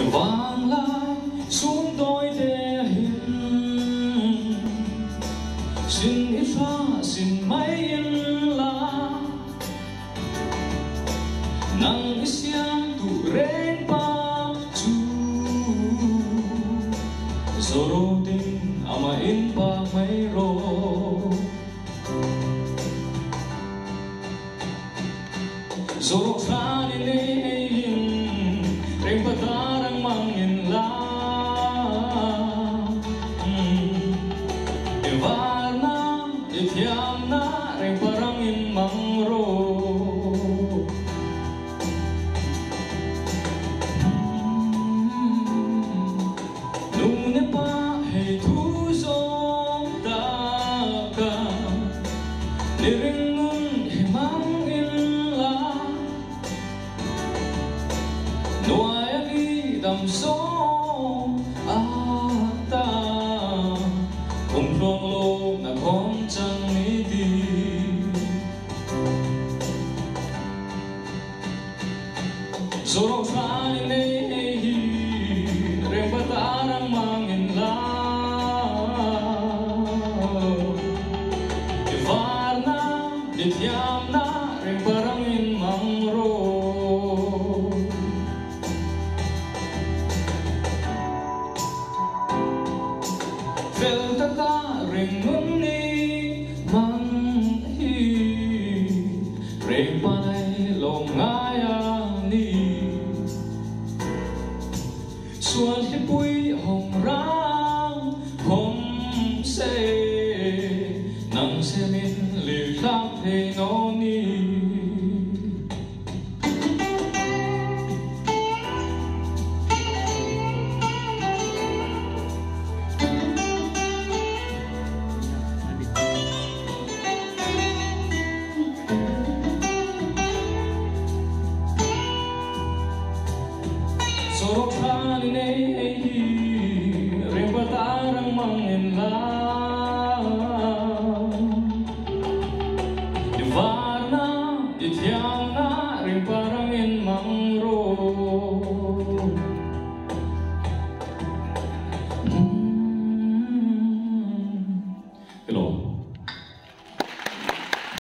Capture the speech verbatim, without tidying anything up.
vang lại xuống đôi đê hiền xin ít pha xin mấy yên la nang isyang tu ren pa chu zoro din ama in pa may ro zoro sa ni nin reng patarang mangin la evarna ithiam na reng parangin mangro nune pa hey thu zong ta ka niringun himangin la noayagi dam song ata kung long lo na kong chang ni di zorong sa ni reng patarang mangin la ivarna dithyam na reng parangin mangro fel taka reng nun ni mang hi reng panay long ngayang ni xuân hi bụi hồng rang hồng se nắng se min lì khắp thế nó